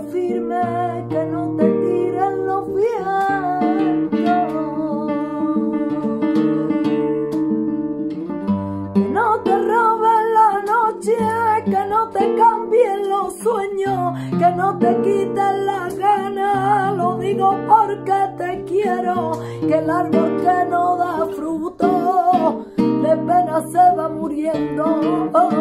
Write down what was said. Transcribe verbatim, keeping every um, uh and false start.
firme, que no te tiren los vientos, que no te roben la noche, que no te cambien los sueños, que no te quiten las ganas. Lo digo porque te quiero, que el árbol que no da fruto de pena se va muriendo.